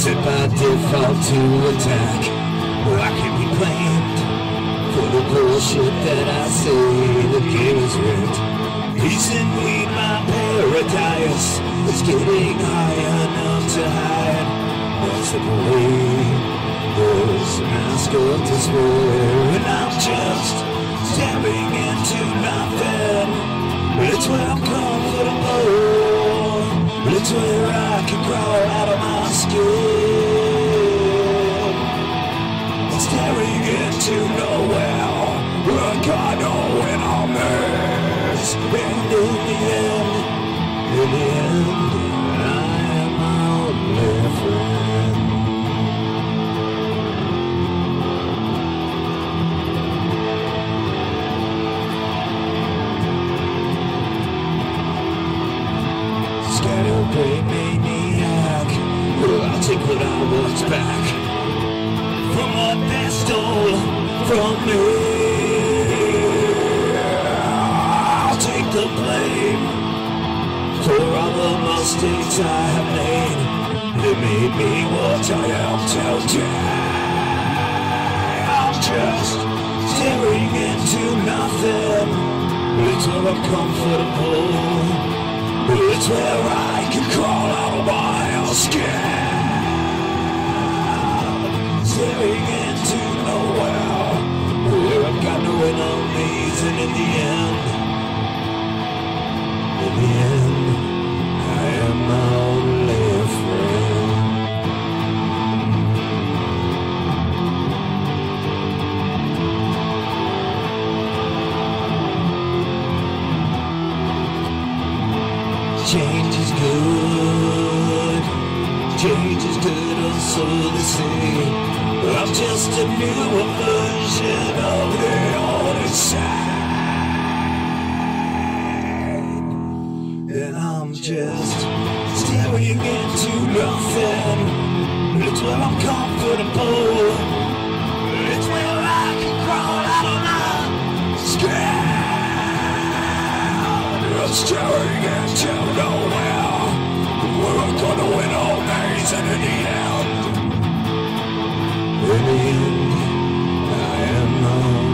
set by default to attack. I can be blamed for the bullshit that I say. The game is rigged. Peace and weed, my paradise. It's getting high enough to hide. What's the way? There's a mask of despair, and I'm just staring into nothing. It's where I'm comfortable. It's where I can crawl out of my skin. Staring into nowhere, like I know when I'm this. And in the end, I am my only friend. Scatterbrained maniac. Well, I'll take what I want back from what they stole from me. I'll take the blame for all the mistakes I have made. They made me what I am today. I'm just staring into nothing. It's where I'm comfortable. It's where I can crawl out of my skin. Staring into nowhere, where I've got no enemies, and in the end, I am my only friend. Change is good, change is good, or so they say. I'm just a newer version of the old inside. And I'm just staring into nothing. It's where I'm comfortable. It's where I can crawl out of my skin. I'm staring into nowhere, where I'm gonna win all days, and in the end, I am alone.